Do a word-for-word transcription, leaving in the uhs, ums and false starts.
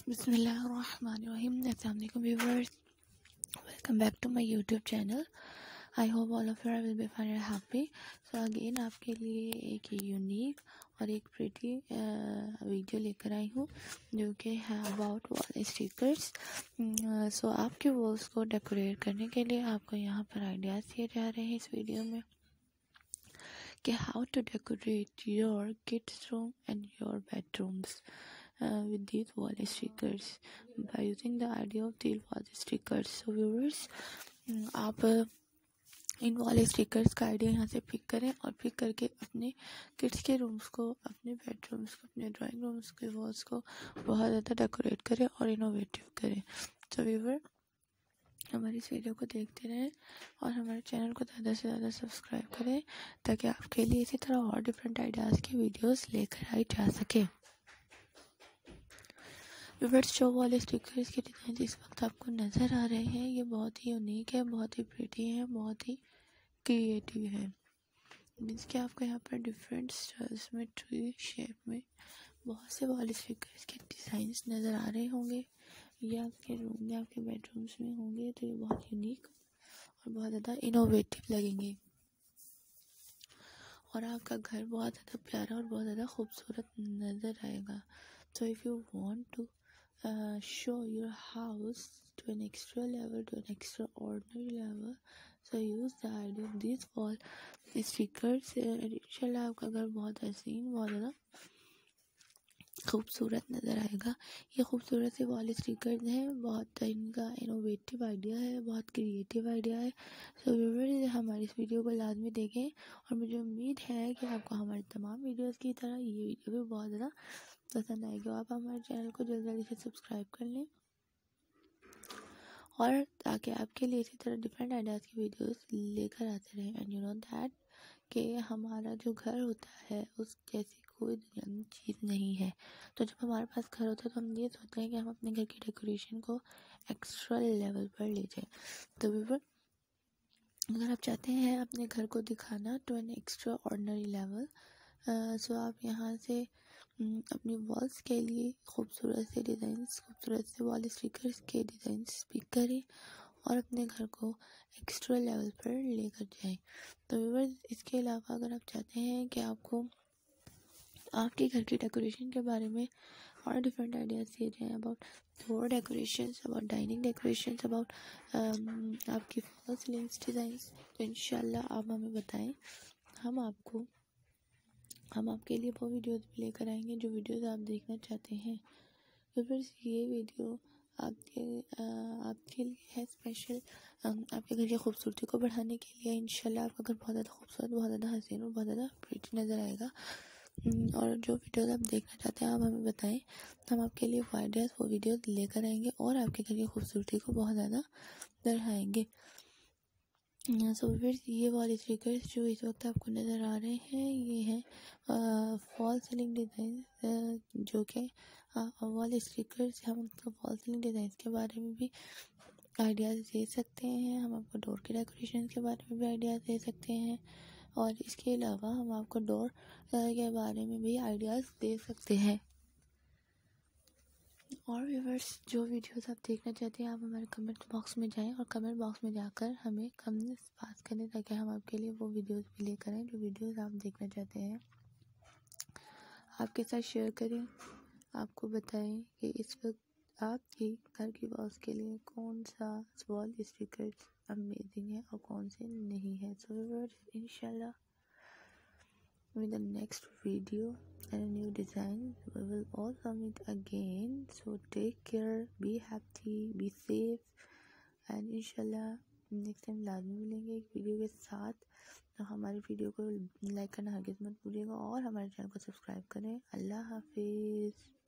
Bismillahirrahmanirrahim. Assalamualaikum viewers. Welcome back to my YouTube channel. I hope all of you will be fine and happy. So again आपके लिए एक unique और एक pretty video लेकर आई हूँ जो कि है अबाउट वॉल स्टिकर्स. सो आपके वॉल्स को डेकोरेट करने के लिए आपको यहाँ पर आइडियाज़ दिए जा रहे हैं इस वीडियो में कि how to decorate your kids room and your bedrooms Uh, with these wall stickers by using the idea of these wall stickers. So viewers, आप इन वॉल स्टिकर्स का आइडिया यहाँ से पिक करें और पिक करके अपने किड्स के रूम्स को, अपने बेडरूम्स को, अपने ड्राइंग रूम्स के वॉल्स को बहुत ज़्यादा डेकोरेट करें और इनोवेटिव करें. तो व्यूवर, हमारी इस वीडियो को देखते रहें और हमारे चैनल को ज़्यादा से ज़्यादा सब्सक्राइब करें ताकि आपके लिए इसी तरह और डिफरेंट आइडियाज़ की वीडियोस लेकर आई जा सके. व्यूअर्स, जो वॉल स्टिकर्स के डिज़ाइन इस वक्त आपको नज़र आ रहे हैं ये बहुत ही यूनिक है, बहुत ही प्रिटी है, बहुत ही क्रिएटिव है. मीन्स कि आपको यहाँ पर डिफरेंट स्टाइल्स में, ट्री शेप में बहुत से वॉल स्टिकर्स के डिज़ाइंस नज़र आ रहे होंगे. ये आपके रूम या आपके बेडरूम्स में होंगे तो ये बहुत यूनिक और बहुत ज़्यादा इनोवेटिव लगेंगे और आपका घर बहुत ज़्यादा प्यारा और बहुत ज़्यादा खूबसूरत नज़र आएगा. So if you want to uh, show your house to an extra level, to an extraordinary level, so use the idea of these wall stickers. इंशाल्लाह आपका घर बहुत हसीन, बहुत ज़्यादा खूबसूरत नज़र आएगा. ये खूबसूरत से वॉल स्टिकर्स हैं, बहुत इनका इनोवेटिव आइडिया है, बहुत क्रिएटिव आइडिया है. सो व्यूअर्स, हमारी इस वीडियो को लाजमी देखें और मुझे उम्मीद है कि आपको हमारे तमाम वीडियोस की तरह ये वीडियो भी बहुत ज़्यादा पसंद आएगी. आप हमारे चैनल को जल्दी जल्दी से सब्सक्राइब कर लें और ताकि आपके लिए इसी तरह डिफरेंट आइडियाज़ की वीडियोस लेकर आते रहें. एंड यू नो दैट कि हमारा जो घर होता है उस जैसी कोई दुनिया में चीज़ नहीं है. तो जब हमारे पास घर होता है तो हम ये सोचते हैं कि हम अपने घर की डेकोरेशन को एक्स्ट्रा लेवल पर ले जाएं. तो व्यूअर, अगर आप चाहते हैं अपने घर को दिखाना to an extraordinary level, so आप यहाँ से अपनी वॉल्स के लिए खूबसूरत से डिज़ाइंस, खूबसूरत से वॉल स्टिकर्स के डिज़ाइंस पिक करें और अपने घर को एक्स्ट्रा लेवल पर लेकर जाएं. तो व्यूअर्स, इसके अलावा अगर आप चाहते हैं कि आपको आपके घर की डेकोरेशन के बारे में और डिफरेंट आइडियाज़ दिए जाएँ about door decorations, about dining decorations, about आपकी फॉल सीलिंग्स डिज़ाइंस, तो इंशाल्लाह आप हमें बताएं. हम आपको हम आपके लिए वो वीडियोस भी लेकर आएंगे जो वीडियोस आप देखना चाहते हैं. तो फिर ये वीडियो आपके आपके लिए है स्पेशल, आपके घर की खूबसूरती को बढ़ाने के लिए. इंशाल्लाह आपका घर बहुत ज़्यादा खूबसूरत, बहुत ज़्यादा हसीन और बहुत ज़्यादा प्रिटी नज़र आएगा. और जो वीडियोस आप देखना चाहते हैं आप हमें बताएं, हम आपके लिए वो आइडियाज़, वो वीडियोस लेकर आएंगे और आपके घर की खूबसूरती को बहुत ज़्यादा बढ़ाएंगे. सो फिर ये वॉल स्टिकर्स जो इस वक्त आपको नज़र आ रहे हैं ये हैं फॉल सीलिंग डिज़ाइन, जो कि वॉल स्टिकर्स, हम आपको फॉल सीलिंग डिज़ाइन के बारे में भी आइडियाज़ दे सकते हैं, हम आपको डोर के डेकोरेशन के बारे में भी आइडियाज़ दे सकते हैं और इसके अलावा हम आपको डोर के बारे में भी आइडियाज़ दे सकते हैं. और व्यूअर्स, जो वीडियोस आप देखना चाहते हैं आप हमारे कमेंट बॉक्स में जाएं और कमेंट बॉक्स में जाकर हमें कमेंट्स पास करें ताकि हम आपके लिए वो वीडियोस भी लेकर आएँ जो वीडियोस आप देखना चाहते हैं. आपके साथ शेयर करें, आपको बताएं कि इस वक्त आपके घर की वॉल्स के लिए कौन सा वॉल स्टिकर अमेजिंग है और कौन से नहीं है. सो व्यूअर्स, इंशाल्लाह with the next video and a new design we will also meet again. So take care, be happy, be safe and inshallah next time लाजमी मिलेंगे एक वीडियो के साथ. तो हमारी वीडियो को लाइक करना हरगिज़ मत भूलिएगा और हमारे चैनल को सब्सक्राइब करें. अल्लाह हाफिज़.